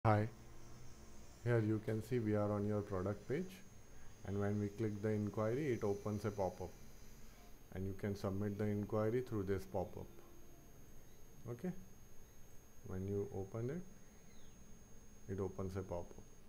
Hi, here you can see we are on your product page, and when we click the inquiry it opens a pop-up and you can submit the inquiry through this pop-up. Okay, when you open it, it opens a pop-up.